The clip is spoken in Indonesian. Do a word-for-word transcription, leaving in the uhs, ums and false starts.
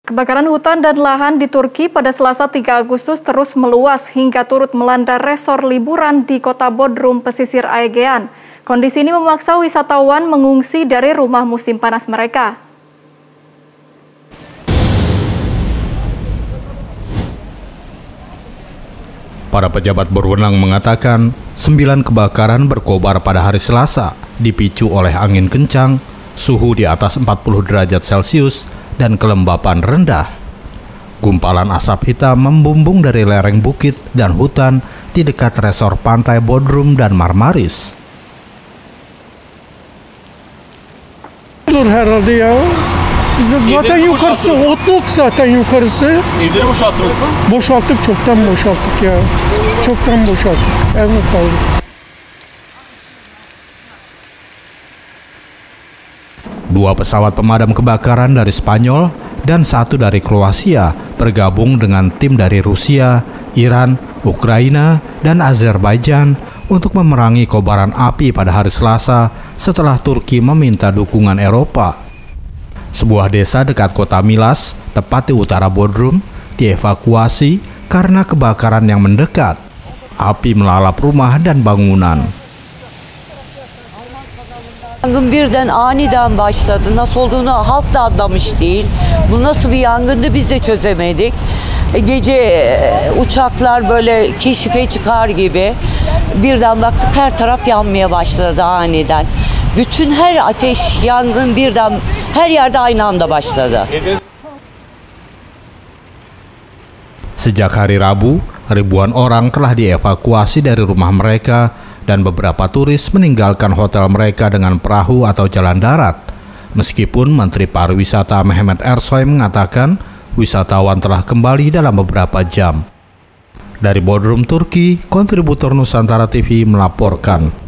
Kebakaran hutan dan lahan di Turki pada Selasa tiga Agustus terus meluas hingga turut melanda resor liburan di kota Bodrum, pesisir Aegean. Kondisi ini memaksa wisatawan mengungsi dari rumah musim panas mereka. Para pejabat berwenang mengatakan sembilan kebakaran berkobar pada hari Selasa dipicu oleh angin kencang, suhu di atas empat puluh derajat Celcius, dan kelembapan rendah. Gumpalan asap hitam membumbung dari lereng bukit dan hutan di dekat resor pantai Bodrum dan Marmaris. Olur herhalde ya. Zaten yukarısı otluk zaten yukarısı. Evleri boşalttınız mı? Boşalttık, çoktan boşalttık ya. Çoktan boşalttık. Ev mi kaldı? Dua pesawat pemadam kebakaran dari Spanyol dan satu dari Kroasia bergabung dengan tim dari Rusia, Iran, Ukraina, dan Azerbaijan untuk memerangi kobaran api pada hari Selasa setelah Turki meminta dukungan Eropa. Sebuah desa dekat kota Milas, tepat di utara Bodrum, dievakuasi karena kebakaran yang mendekat. Api melalap rumah dan bangunan. Yangın birden aniden başladı. Nasıl olduğunu halk da anlamış değil. Bu nasıl bir yangındı biz de çözemedik. Gece uçaklar böyle keşife çıkar gibi birden baktık her taraf yanmaya başladı aniden. Bütün her ateş, yangın birden her yerde aynı anda başladı. Sejak hari Rabu, ribuan orang telah dievakuasi dari rumah mereka dan beberapa turis meninggalkan hotel mereka dengan perahu atau jalan darat. Meskipun Menteri Pariwisata Mehmet Ersoy mengatakan wisatawan telah kembali dalam beberapa jam. Dari Bodrum, Turki, kontributor Nusantara T V melaporkan.